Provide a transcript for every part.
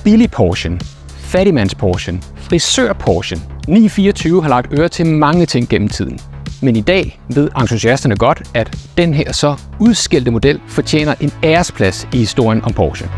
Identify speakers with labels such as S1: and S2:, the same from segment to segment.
S1: billig Porsche, fattigmands Porsche, frisør Porsche. 924 har lagt øre til mange ting gennem tiden. Men i dag ved entusiasterne godt, at den her så udskældte model fortjener en æresplads i historien om Porsche.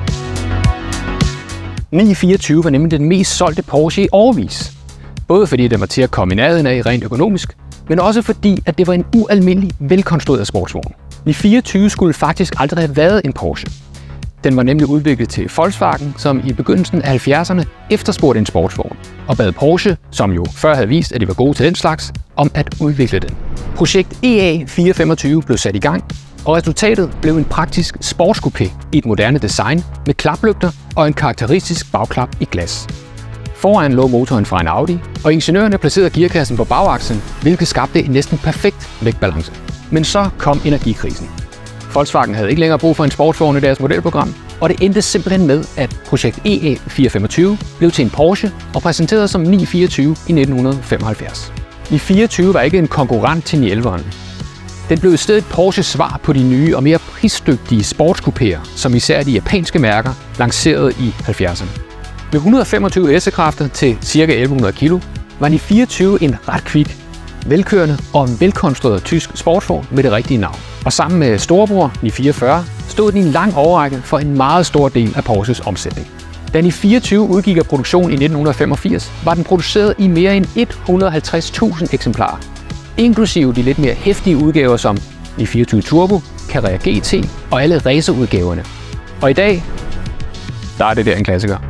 S1: 924 var nemlig den mest solgte Porsche i årevis. Både fordi den var til at komme i nærheden af rent økonomisk, men også fordi at det var en ualmindelig velkonstrueret sportsvogn. 924 skulle faktisk aldrig have været en Porsche. Den var nemlig udviklet til Volkswagen, som i begyndelsen af 70'erne efterspurgte en sportsvogn, og bad Porsche, som jo før havde vist, at de var gode til den slags, om at udvikle den. Projekt EA425 blev sat i gang, og resultatet blev en praktisk sportscoupé i et moderne design med klaplygter og en karakteristisk bagklap i glas. Foran lå motoren fra en Audi, og ingeniørerne placerede gearkassen på bagakslen, hvilket skabte en næsten perfekt vægtbalance. Men så kom energikrisen. Volkswagen havde ikke længere brug for en sportsvogn i deres modelprogram, og det endte simpelthen med, at projekt EA425 blev til en Porsche og præsenteret som 924 i 1975. 924 var ikke en konkurrent til 911'eren. Den blev i stedet Porsches svar på de nye og mere prisdygtige sportskupéer, som især de japanske mærker lancerede i 70'erne. Med 125 hestekræfter til ca. 1100 kg var 924 en ret kvik, velkørende og en velkonstrueret tysk sportsvogn med det rigtige navn. Og sammen med storebror 944 stod den i en lang årrække for en meget stor del af Porsches omsætning. Da 924 udgik af produktion i 1985, var den produceret i mere end 150.000 eksemplarer, inklusive de lidt mere heftige udgaver som 924 Turbo, Carrera GT og alle racerudgaverne. Og i dag, der er det der en klassiker.